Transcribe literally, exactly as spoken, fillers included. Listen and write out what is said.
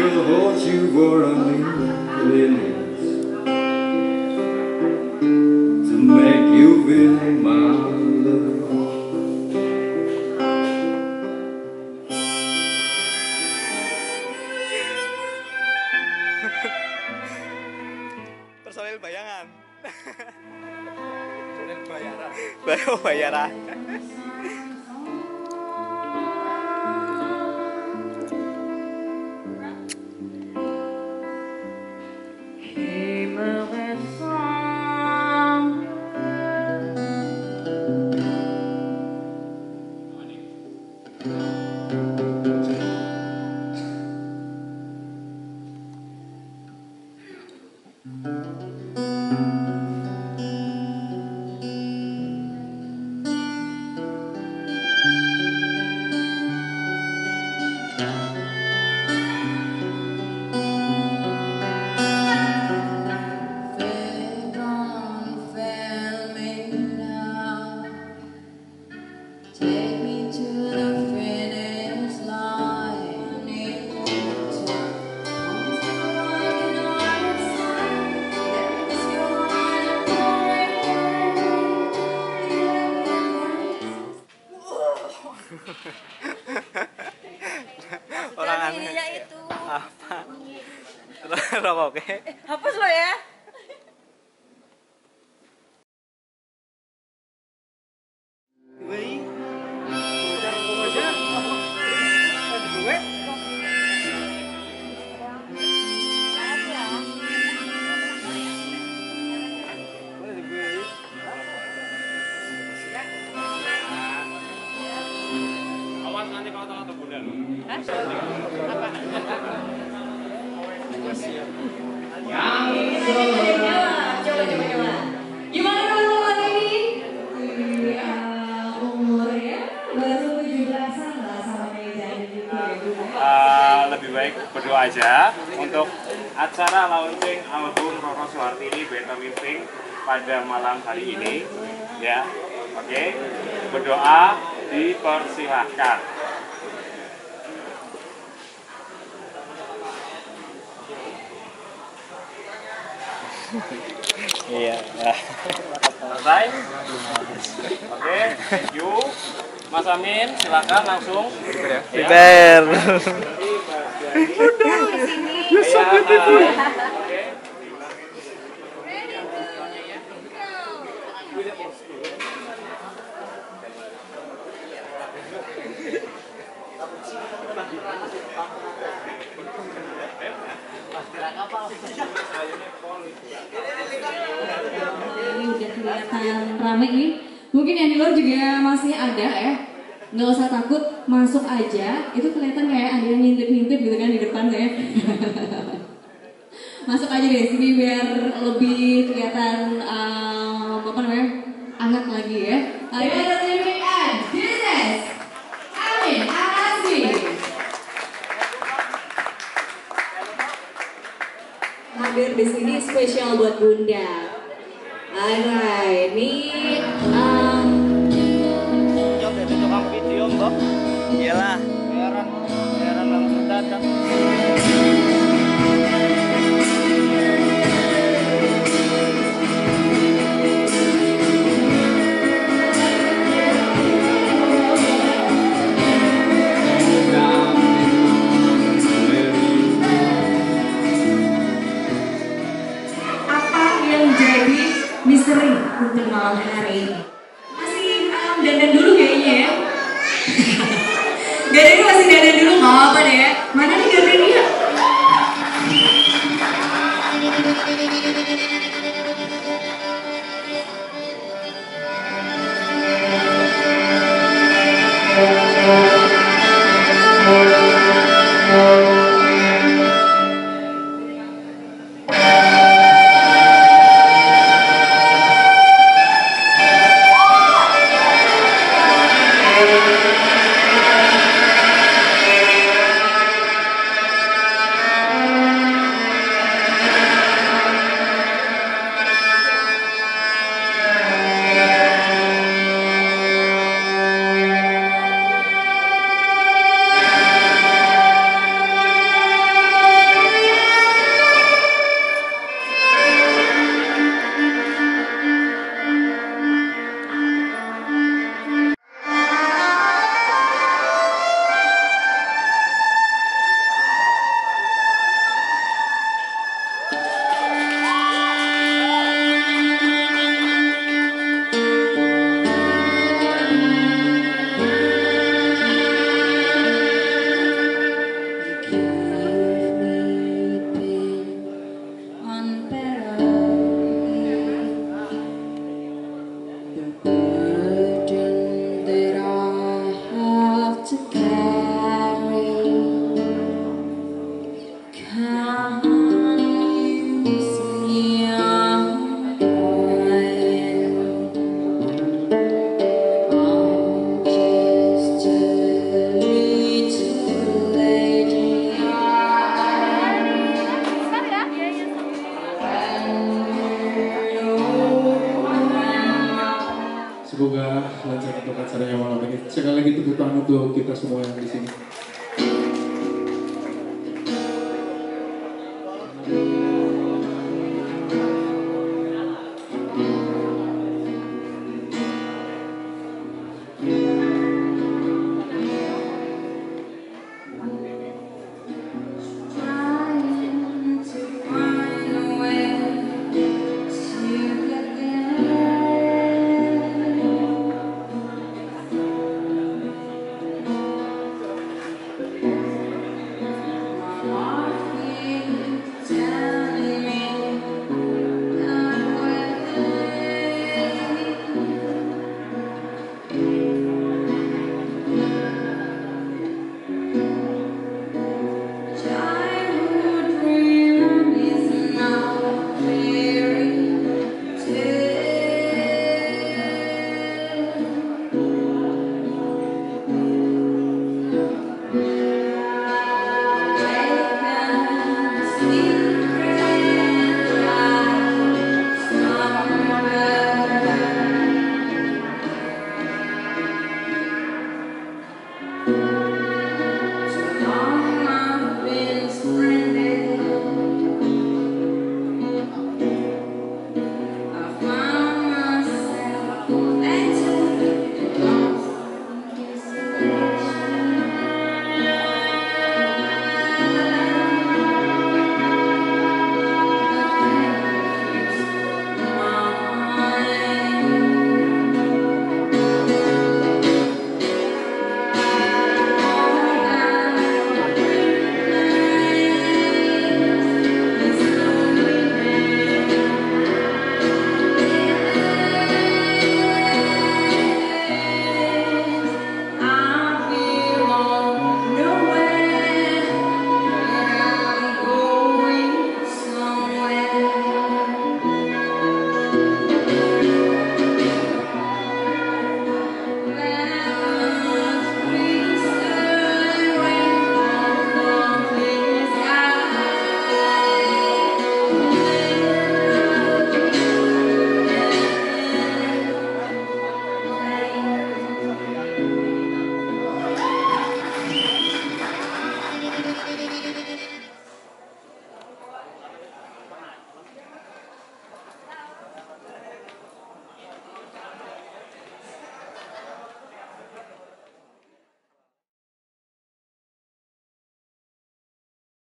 will hold you for a minute to make you feel my love. Personil bayangan. Personil bayaran. Bayo bayaran. Orang aneh itu apa? Rokok oke? eh, hapus lo ya. Wih, udah aja. Ada gue. Awas nanti kalau tengah bunda lu. Hah? Apa? Coba coba coba. Gimana teman-teman ini? Iya, umurnya baru tujuh belasan lah sama kayak jadi gitu ya. Uh, lebih baik berdoa aja untuk acara launching album Roro Suhartini Better Living pada malam hari ini, ya. Oke, okay. Berdoa dipersilahkan. Iya. Selesai? Oke, okay, thank you. Mas Amin, silakan langsung. Peter. Ini udah kelihatan rame nih. Mungkin yang di luar juga masih ada ya. Nggak usah takut, masuk aja. Itu kelihatan kayak ada yang ngintip-ngintip gitu kan di depan ya. Masuk aja deh sini biar lebih kelihatan um, apa namanya hangat lagi ya. Better Living and Business. Amin, Asmi. Hadir di sini spesial buat Bunda. Alright, ini um, Jom dari tukang video mbak. Iyalah. Bayaran, bayaran langsung datang. misteri untuk malam hari ini. Masih um, dandan dulu kayaknya ya. Dandan masih dandan dulu, nggak apa deh ya. Mana nih dandannya? sekali lagi tepuk tangan untuk kita semua yang di sini. Sweet